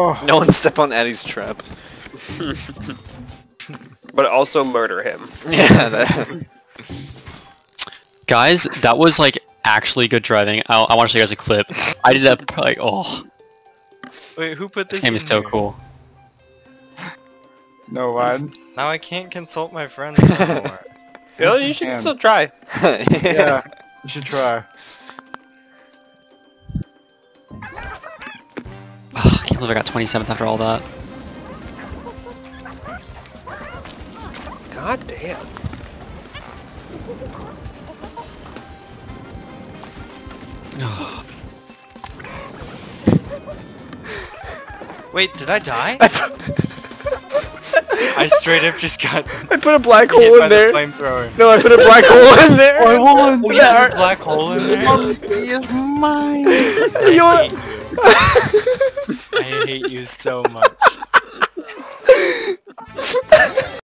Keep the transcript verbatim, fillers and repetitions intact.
Oh. No one step on Addy's trap. But also murder him. Yeah. That... Guys, that was like actually good driving. I, I want to show you guys a clip. I did that like oh. Wait, who put this? This game in is so here? cool. No one. Now I can't consult my friends anymore. You know, you should Damn. still try. Yeah, you should try. Oh, I can't believe I got twenty-seventh after all that. God damn. Oh. Wait, did I die? I straight up just got I put a black hit hole by in the there. flamethrower. No, I put a black hole in there. I won. Oh, you put a black hole in there? It's mine. You I hate you. I hate you so much.